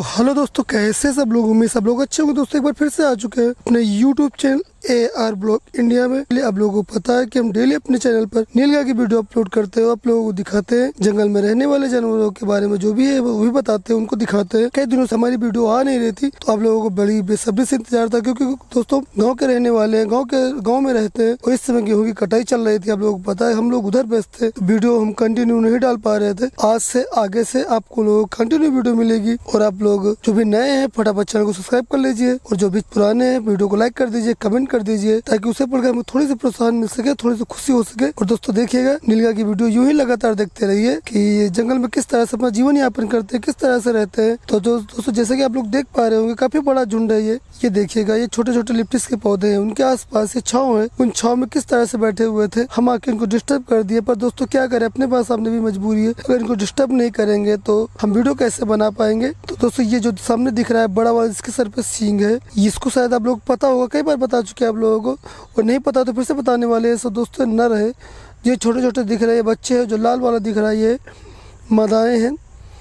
Hello दोस्तों, कैसे सब लोग। उम्मीद सब लोग अच्छे होंगे। दोस्तों एक बार फिर से आ चुके हैं अपने YouTube channel AR blog India में। आप लोगों को पता है कि हम डेली अपने चैनल पर नीलगाय की वीडियो अपलोड करते हैं। आप लोगों को दिखाते हैं जंगल में रहने वाले जानवरों के बारे में, जो भी है वो भी बताते हैं, उनको दिखाते हैं। कई दिनों से हमारी वीडियो आ नहीं रही थी, तो आप लोगों को बड़ी बेसब्री से इंतजार था, क्योंकि दोस्तों गाँव के रहने वाले हैं, गाँव में रहते हैं, और इस समय गेहूँ की कटाई चल रही थी। आप लोगों को पता है हम लोग उधर व्यस्त थे, तो वीडियो हम कंटिन्यू नहीं डाल पा रहे थे। आज से आगे से आपको लोग कंटिन्यू वीडियो मिलेगी। और आप लोग जो भी नए हैं फटाफट चैनल को सब्सक्राइब कर लीजिए, और जो भी पुराने हैं वीडियो को लाइक कर दीजिए, कमेंट कर दीजिए, ताकि उसे पढ़कर हमें थोड़ी सी प्रोत्साहन मिल सके, थोड़ी सी खुशी हो सके। और दोस्तों देखिएगा नीलगाय की वीडियो यूं ही लगातार देखते रहिए कि ये जंगल में किस तरह से अपना जीवन यापन करते हैं, किस तरह से रहते हैं। तो दोस्तों जैसे कि आप लोग देख पा रहे होंगे, काफी बड़ा झुंड है ये देखिएगा। ये छोटे छोटे लिप्टिस के पौधे हैं, उनके आसपास ये छांव है। उन छांव में किस तरह से बैठे हुए थे, हम आके इनको डिस्टर्ब कर दिए। पर दोस्तों क्या करें, अपने पास सामने भी मजबूरी है। अगर इनको डिस्टर्ब नहीं करेंगे तो हम वीडियो कैसे बना पाएंगे। तो दोस्तों ये जो सामने दिख रहा है बड़ा वाला, इसके सर पे सींग है, इसको शायद आप लोग पता होगा, कई बार बता चुके हैं आप लोगों को, और नहीं पता तो फिर से बताने वाले हैं। सो दोस्तों नर है, ये छोटे छोटे दिख रहे हैं बच्चे हैं। जो लाल वाला दिख रहा है ये मादाएं हैं,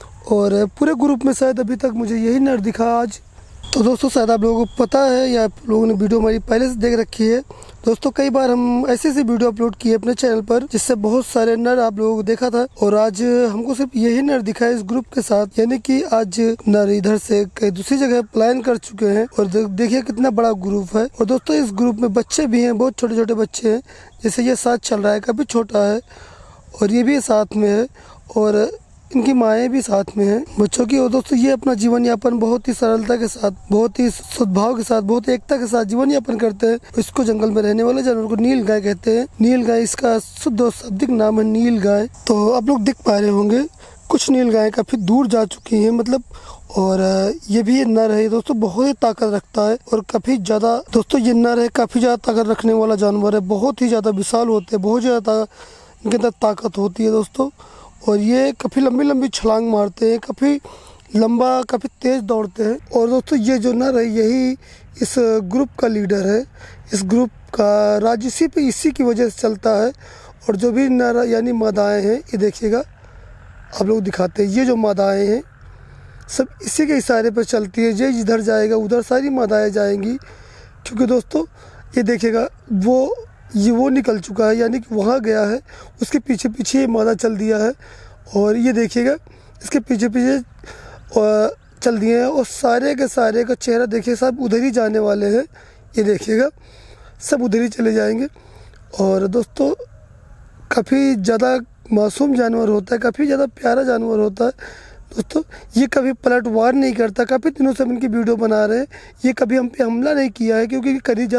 और पूरे ग्रुप में शायद अभी तक मुझे यही नर दिखा आज। तो दोस्तों शायद आप लोगों को पता है, या आप लोगों ने वीडियो हमारी पहले से देख रखी है। दोस्तों कई बार हम ऐसी वीडियो अपलोड किए अपने चैनल पर, जिससे बहुत सारे नर आप लोगों को देखा था, और आज हमको सिर्फ यही नर दिखा है इस ग्रुप के साथ। यानी कि आज नर इधर से कई दूसरी जगह पलायन कर चुके हैं। और देखिए कितना बड़ा ग्रुप है। और दोस्तों इस ग्रुप में बच्चे भी हैं, बहुत छोटे छोटे बच्चे हैं। जैसे ये साथ चल रहा है, काफी छोटा है, और ये भी साथ में है, और इनकी माएँ भी साथ में हैं बच्चों की। और दोस्तों ये अपना जीवन यापन बहुत ही सरलता के साथ, बहुत ही सद्भाव के साथ, बहुत ही एकता के साथ जीवन यापन करते हैं। इसको जंगल में रहने वाले जानवर को नीलगाय कहते हैं। नीलगाय इसका शुद्ध और शाब्दिक नाम है, नीलगाय। तो आप लोग देख पा रहे होंगे कुछ नीलगाय काफी दूर जा चुकी हैं, मतलब। और ये भी नर है दोस्तों, बहुत ही ताकत रखता है, और काफी ज्यादा दोस्तों ये नर है, काफी ज्यादा ताकत रखने वाला जानवर है। बहुत ही ज्यादा विशाल होते हैं, बहुत ज्यादा इनके अंदर ताकत होती है दोस्तों। और ये काफ़ी लंबी लंबी छलांग मारते हैं, काफ़ी लंबा, काफ़ी तेज़ दौड़ते हैं। और दोस्तों ये जो नर है यही इस ग्रुप का लीडर है। इस ग्रुप का राज इसी की वजह से चलता है। और जो भी नर यानी मादाएं हैं, ये देखिएगा आप लोग दिखाते हैं, ये जो मादाएं हैं सब इसी के इशारे पर चलती है। ये जिधर जाएगा उधर सारी मादाएं जाएंगी, क्योंकि दोस्तों ये देखिएगा वो निकल चुका है, यानी कि वहाँ गया है, उसके पीछे पीछे ये मादा चल दिया है। और ये देखिएगा इसके पीछे पीछे चल दिए हैं, और सारे के सारे का चेहरा देखिए, सब उधर ही जाने वाले हैं। ये देखिएगा सब उधर ही चले जाएंगे। और दोस्तों काफ़ी ज़्यादा मासूम जानवर होता है, काफ़ी ज़्यादा प्यारा जानवर होता है दोस्तों। ये कभी पलटवार नहीं करता। काफ़ी दिनों से हम इनकी वीडियो बना रहे हैं, ये कभी हम पे हमला नहीं किया है, क्योंकि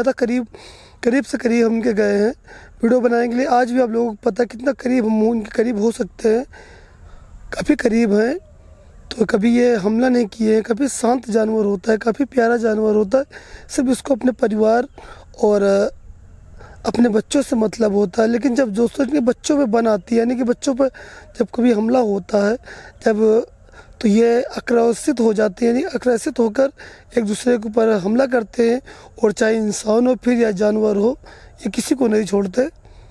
करीब से करीब हम के गए हैं वीडियो बनाने के लिए। आज भी आप लोगों को पता है कितना करीब हम उनके करीब हो सकते हैं, काफ़ी करीब हैं। तो कभी ये हमला नहीं किए हैं। काफ़ी शांत जानवर होता है, काफ़ी प्यारा जानवर होता है। सिर्फ इसको अपने परिवार और अपने बच्चों से मतलब होता है। लेकिन जब दोस्तों इनके बच्चों पे बन आती है, यानी कि बच्चों पर जब कभी हमला होता है तो ये आक्रोशित हो जाते हैं, यानी आक्रोशित होकर एक दूसरे के ऊपर हमला करते हैं। और चाहे इंसान हो फिर या जानवर हो, ये किसी को नहीं छोड़ते।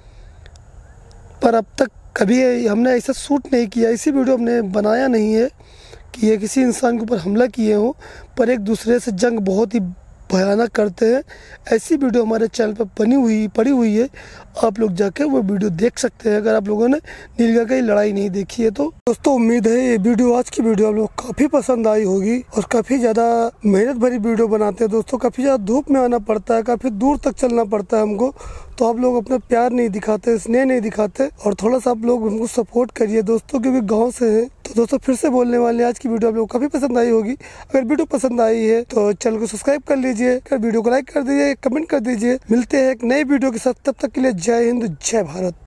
पर अब तक कभी हमने ऐसा शूट नहीं किया, इसी वीडियो हमने बनाया नहीं है कि ये किसी इंसान के ऊपर हमला किए हों, पर एक दूसरे से जंग बहुत ही भयानक करते हैं। ऐसी वीडियो हमारे चैनल पर पड़ी हुई है, आप लोग जाके वो वीडियो देख सकते हैं, अगर आप लोगों ने नीलगाय की लड़ाई नहीं देखी है तो। दोस्तों उम्मीद है ये वीडियो, आज की वीडियो आप लोग काफ़ी पसंद आई होगी। और काफ़ी ज़्यादा मेहनत भरी वीडियो बनाते हैं दोस्तों, काफ़ी ज़्यादा धूप में आना पड़ता है, काफ़ी दूर तक चलना पड़ता है हमको, तो आप लोग अपना प्यार नहीं दिखाते, स्नेह नहीं दिखाते। और थोड़ा सा आप लोग हमको सपोर्ट करिए दोस्तों, क्योंकि गाँव से हैं। तो दोस्तों फिर से बोलने वाले हैं, आज की वीडियो आप लोग काफ़ी पसंद आई होगी। अगर वीडियो पसंद आई है तो चैनल को सब्सक्राइब कर लीजिए, वीडियो को लाइक कर दीजिए, कमेंट कर दीजिए। मिलते हैं एक नई वीडियो के साथ, तब तक के लिए जय हिंद, जय भारत।